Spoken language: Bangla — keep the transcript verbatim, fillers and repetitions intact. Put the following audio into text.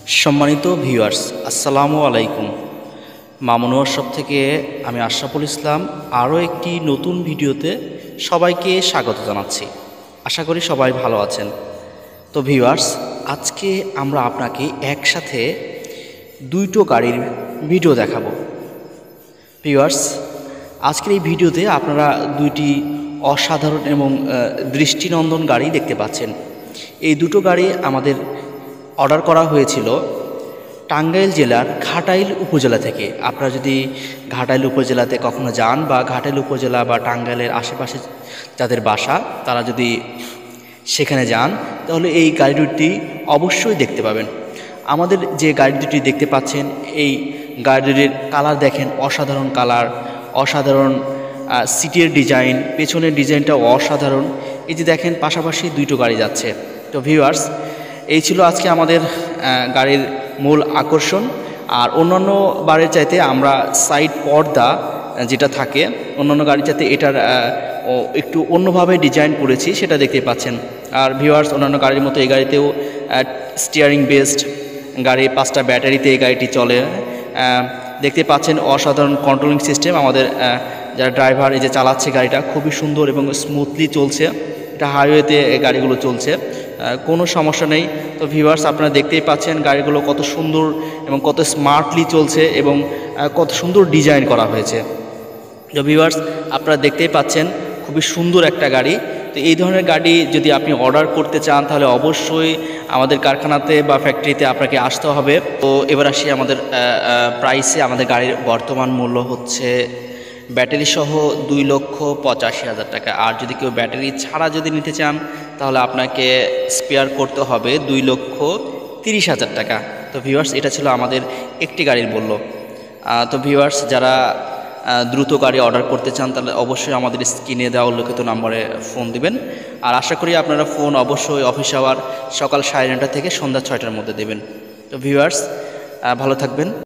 সম্মানিত ভিউয়ার্স, আসসালামু আলাইকুম। মামুন ওয়ার্কশপ থেকে আমি আশরাফুল ইসলাম আরও একটি নতুন ভিডিওতে সবাইকে স্বাগত জানাচ্ছি। আশা করি সবাই ভালো আছেন। তো ভিউয়ার্স, আজকে আমরা আপনাকে একসাথে দুইটো গাড়ির ভিডিও দেখাবো। ভিউয়ার্স, আজকের এই ভিডিওতে আপনারা দুইটি অসাধারণ এবং দৃষ্টিনন্দন গাড়ি দেখতে পাচ্ছেন। এই দুটো গাড়ি আমাদের অর্ডার করা হয়েছিল টাঙ্গাইল জেলার ঘাটাইল উপজেলা থেকে। আপনারা যদি ঘাটাইল উপজেলাতে কখনো যান বা ঘাটাইল উপজেলা বা টাঙ্গাইলের আশেপাশে যাদের বাসা তারা যদি সেখানে যান তাহলে এই গাড়ি দুটি অবশ্যই দেখতে পাবেন। আমাদের যে গাড়ি দুটি দেখতে পাচ্ছেন এই গাড়ি দুটির কালার দেখেন, অসাধারণ কালার, অসাধারণ সিটের ডিজাইন, পেছনের ডিজাইনটাও অসাধারণ। এই যে দেখেন পাশাপাশি দুইটো গাড়ি যাচ্ছে। তো ভিউয়ার্স, এই ছিল আজকে আমাদের গাড়ির মূল আকর্ষণ। আর অন্যান্য বারের চাইতে আমরা সাইড পর্দা যেটা থাকে অন্যান্য গাড়ির চাইতে এটার একটু অন্যভাবে ডিজাইন করেছি, সেটা দেখতে পাচ্ছেন। আর ভিউয়ার্স, অন্যান্য গাড়ির মতো এই গাড়িতেও স্টিয়ারিং বেসড গাড়ি, পাঁচটা ব্যাটারিতে এই গাড়িটি চলে। দেখতে পাচ্ছেন অসাধারণ কন্ট্রোলিং সিস্টেম। আমাদের যারা ড্রাইভার এই যে চালাচ্ছে গাড়িটা খুবই সুন্দর এবং স্মুথলি চলছে। এটা হাইওয়েতে গাড়িগুলো চলছে, কোনো সমস্যা নেই। তো ভিউয়ার্স, আপনারা দেখতেই পাচ্ছেন গাড়িগুলো কত সুন্দর এবং কত স্মার্টলি চলছে এবং কত সুন্দর ডিজাইন করা হয়েছে। তো ভিউয়ার্স, আপনারা দেখতেই পাচ্ছেন খুবই সুন্দর একটা গাড়ি। তো এই ধরনের গাড়ি যদি আপনি অর্ডার করতে চান তাহলে অবশ্যই আমাদের কারখানাতে বা ফ্যাক্টরিতে আপনাকে আসতে হবে। তো এবার আসি আমাদের প্রাইসে। আমাদের গাড়ির বর্তমান মূল্য হচ্ছে ব্যাটারি সহ দুই লক্ষ পঁচাশি হাজার টাকা। আর যদি কেউ ব্যাটারি ছাড়া যদি নিতে চান তাহলে আপনাকে স্পেয়ার করতে হবে দুই লক্ষ তিরিশ হাজার টাকা। তো ভিউয়ার্স, এটা ছিল আমাদের একটি গাড়ির মূল্য। তো ভিউয়ার্স, যারা দ্রুত গাড়ি অর্ডার করতে চান তাহলে অবশ্যই আমাদের স্ক্রিনে দেওয়া উল্লেখিত নম্বরে ফোন দিবেন। আর আশা করি আপনারা ফোন অবশ্যই অফিস আওয়ার সকাল সাড়ে নটা থেকে সন্ধ্যা ছয়টার মধ্যে দেবেন। তো ভিউয়ার্স, ভালো থাকবেন।